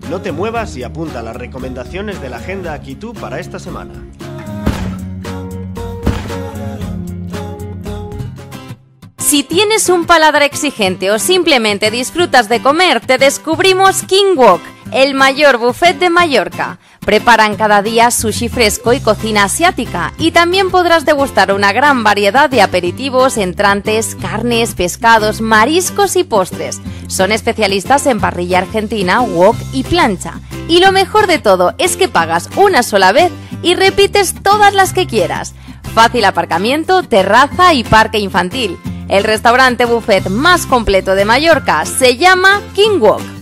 No te muevas y apunta las recomendaciones de la agenda Aquí-Tú para esta semana. Si tienes un paladar exigente o simplemente disfrutas de comer, te descubrimos King Wok, el mayor buffet de Mallorca. Preparan cada día sushi fresco y cocina asiática, y también podrás degustar una gran variedad de aperitivos, entrantes, carnes, pescados, mariscos y postres. Son especialistas en parrilla argentina, wok y plancha. Y lo mejor de todo es que pagas una sola vez y repites todas las que quieras. Fácil aparcamiento, terraza y parque infantil. El restaurante buffet más completo de Mallorca se llama King Wok.